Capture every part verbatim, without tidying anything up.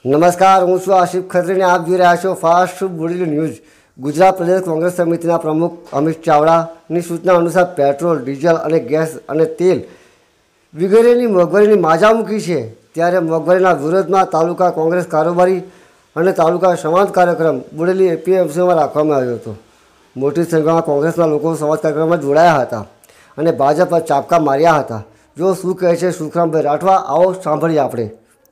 नमस्कार, हूँ छुं आशिफ खत्री ने आप જોઈ રહ્યા છો ફાસ્ટ બોલેલી ન્યૂઝ। ગુજરાત પ્રદેશ કોંગ્રેસ સમિતિના પ્રમુખ અમિત ચાવડાની સૂચના અનુસાર પેટ્રોલ, ડીઝલ અને ગેસ અને તેલ વગેરેની મોંઘવારીની માજા મૂકી છે। ત્યારે મોંઘવારીના વિરોધમાં તાલુકા કોંગ્રેસ કારોબારી અને તાલુકા સંવાદ કાર્યક્રમ બોડેલી એપીએમસીમાં રાખવામાં આવ્યો હતો। મોટી સંખ્યામાં કોંગ્રેસના લોકો સંવાદ કાર્યક્રમમાં જોડાયા હતા અને ભાજપ પર ચાપકા માર્યા હતા। જો શું કહે છે સુખરામભાઈ રાઠવા, આવો સાંભળીએ આપણે।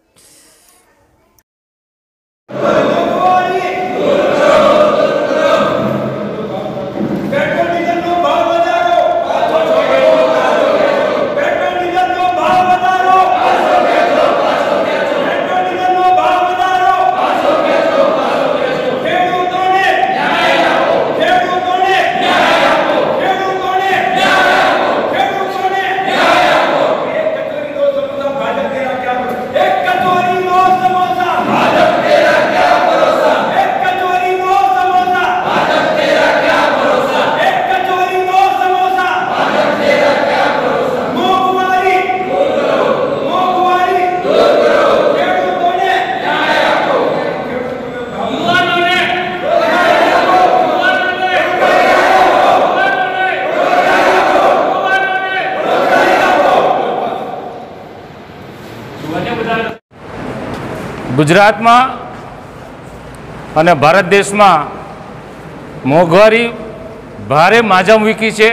गुजरात में अने भारत देश में मोंघवारी भारे माजा मूकी है।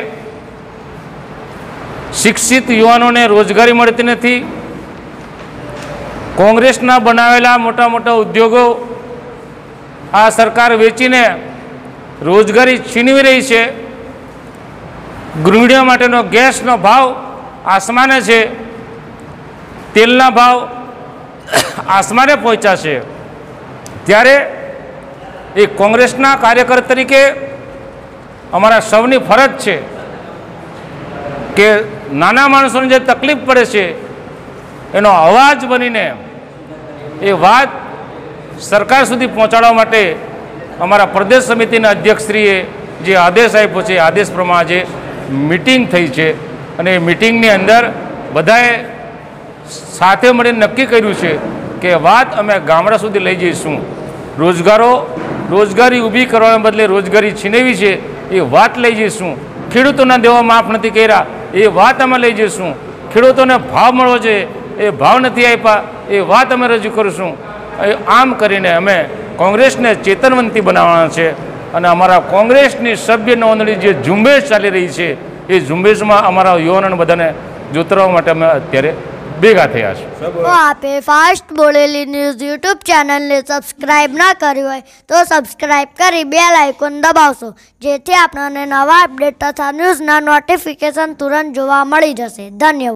शिक्षित युवानों ने रोजगारी मळती नथी। कांग्रेसना बनावेला मोटा मोटा उद्योगों आ सरकार वेचीने रोजगारी छीनवी रही है। गृहिणीओ माटेनो गैसनो भाव आसमाने है। तेलना भाव आसमाने पहुंचा है। त्यारे एक कांग्रेसना कार्यकर तरीके अमरा सौनी फरज है कि नाना माणसोने जे तकलीफ पड़े छे एनो अवाज बनीने ए वात सरकार सुधी पहोंचाडवा माटे अमरा प्रदेश समितिना अध्यक्षश्रीए जे आदेश आप्यो छे आदेश प्रमाणे जे मीटिंग थई छे अने मीटिंगनी अंदर बधाए साथे मळीने नक्की कर्युं छे के बात अमे गामडा सुधी लई जईशुं। रोजगारो रोजगारी ऊभी करवाने बदले रोजगारी छीनवी छे ए वात लई जईशुं। खेडूतोना देवा माफ नथी कर्या ए वात अमे लई जईशुं। खेडूतोने भाव मळवो जोईए ए भाव नथी आप्या ए वात अमे रजू करीशुं। आम करीने अमे कांग्रेसने चेतनवंती बनाववाना छे अने अमारा कांग्रेसनी सभ्य नोंधणी जे झुंबेश चाली रही छे ए झुंबेशमां अमारा युवानोने बधाने जोतरवा माटे अमे अत्यारे भेगा थया छे। तो आपे फास्ट बोलेली न्यूज यूट्यूब चैनल ने सब्सक्राइब ना कर्युं होय तो सब्सक्राइब करी बेल आइकन दबावशो जेथी आपने नवा अपडेट तथा न्यूज़ना नोटिफिकेशन तुरंत जोवा मळी जशे। धन्यवाद।